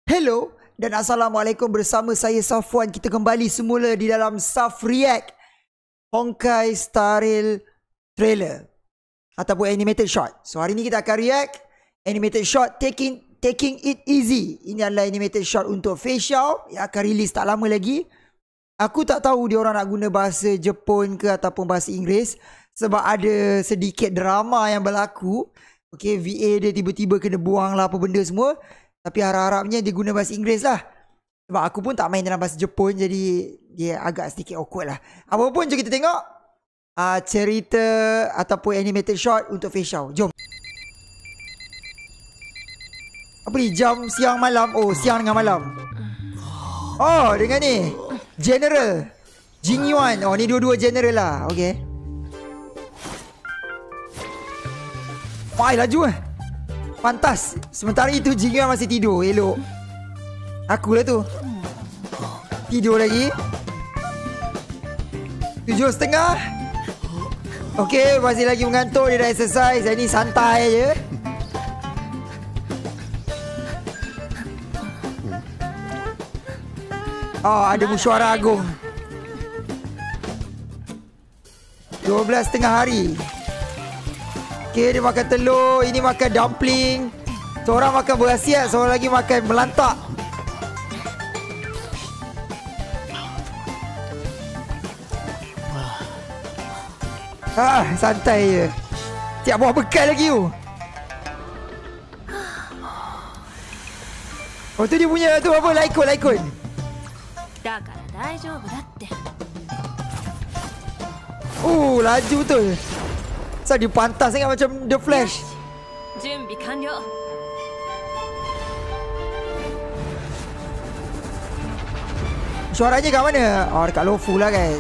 Hello dan Assalamualaikum, bersama saya Safwan. Kita kembali semula di dalam Saf React Honkai Star Rail trailer ataupun animated short. So hari ni kita akan react animated short Taking It Easy. Ini adalah animated short untuk Fei Xiao yang akan release tak lama lagi. Aku tak tahu dia orang nak guna bahasa Jepun ke ataupun bahasa Inggeris, sebab ada sedikit drama yang berlaku. Okay, VA dia tiba-tiba kena buang lah apa benda semua. Tapi harap-harapnya dia guna bahasa Inggeris lah. Sebab aku pun tak main dalam bahasa Jepun, jadi dia agak sedikit awkward lah. Apa pun, jom kita tengok cerita ataupun animated short untuk Fei Xiao. Jom. Apa ni? Jam siang malam. Oh, siang dengan malam. Oh, dengan ni General Jing Yuan. Oh, ni dua-dua general lah. Okay. Wah, laju eh. Pantas. Sementara itu Jing Yuan masih tidur. Elok. Akulah tu. Tidur lagi. 7:30. Okay, masih lagi mengantuk. Dia dah exercise. Ini santai je. Oh, ada mesyuarat agung. 12:30 hari. Okay, dia makan telur. Ini makan dumpling. Seorang makan berhasiat, seorang lagi makan melantak. Santai je. Tiap buah bekal lagi tu. Oh, tu dia punya tu apa? Laikon. Laju tu. So, dia pantas sangat macam The Flash. Suaranya kat mana? Oh, dekat Lofu lah kan.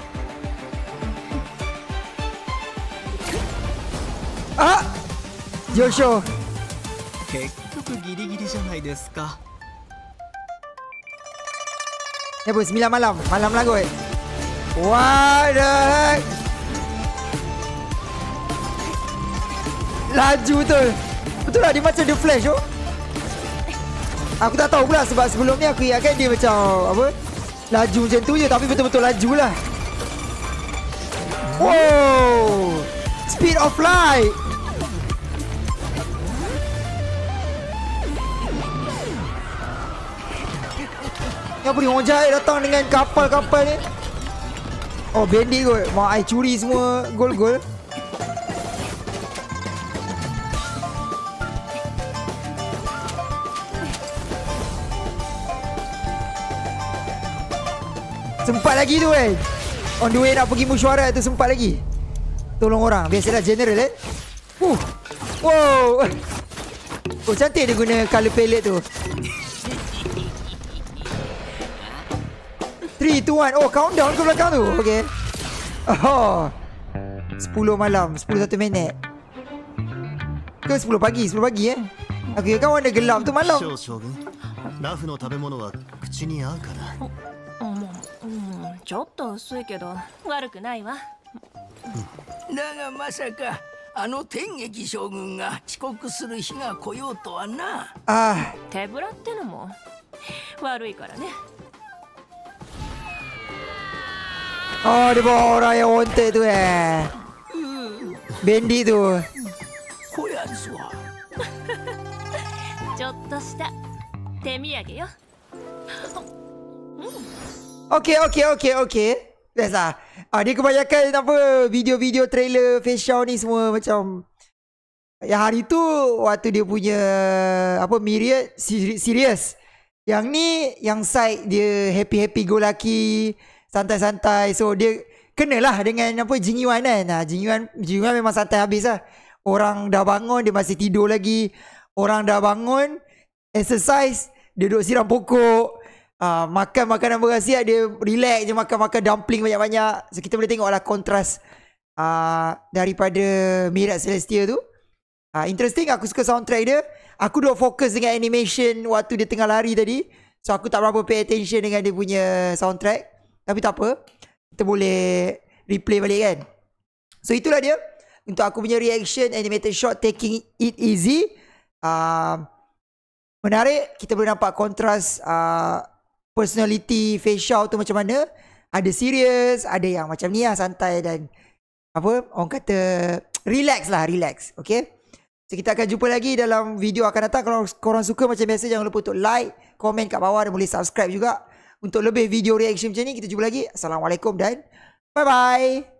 Josho. Ni apa? 9 malam. Malam lah kot. What the heck? Laju tu. Betul lah, dia macam The Flash tu. Aku tak tahu pula sebab sebelum ni aku ingatkan dia macam apa, laju macam tu je, tapi betul-betul laju lah. Wow, speed of light. Ni apa ni, orang jahat datang dengan kapal-kapal ni. Oh, bandit kot. Mak ai curi semua gol-gol. Sempat lagi tu kan. On the way nak pergi mesyuarat tu sempat lagi. Tolong orang. Biasalah general eh. Wow. Oh, cantik dia guna colour palette tu. 3, 2, 1. Oh, countdown ke belakang tu. Okay. Oh, 10 malam 11 minit. Ke 10 pagi. 10 pagi eh. Aku ingatkan warna gelap tu malam. ちょっと薄いけど悪くないわ。 だがまさかあの天撃将軍が遅刻する日が来ようとはな。 手ぶらってのも悪いからね。 Oh, dia bawa orang yang wanted tu eh. Bandit tu. こやつはちょっとした手土産よ。 Okay. Biasa. Dia kebanyakan apa, video-video trailer Fei Xiao ni semua macam yang hari tu waktu dia punya apa Myriad serius. Yang ni yang side dia happy go lucky, santai-santai. So dia kenalah dengan apa Jing Yuan kan. Jing Yuan memang santai habis lah. Orang dah bangun dia masih tidur lagi. Orang dah bangun exercise, dia duduk siram pokok. Makan makanan berhasiat, dia relax je makan dumpling banyak-banyak. So kita boleh tengoklah kontras daripada Myriad Celestia tu. Interesting, aku suka soundtrack dia. Aku duduk fokus dengan animation waktu dia tengah lari tadi. So aku tak berapa pay attention dengan dia punya soundtrack. Tapi tak apa, kita boleh replay balik kan. So itulah dia untuk aku punya reaction animated short Taking It Easy. menarik. Kita boleh nampak kontras personality facial tu macam mana. Ada serius, ada yang macam ni lah, santai dan apa orang kata relax lah, relax. Okay, so kita akan jumpa lagi dalam video akan datang. Kalau korang suka macam biasa, jangan lupa untuk like, komen kat bawah dan boleh subscribe juga untuk lebih video reaction macam ni. Kita jumpa lagi. Assalamualaikum dan bye bye.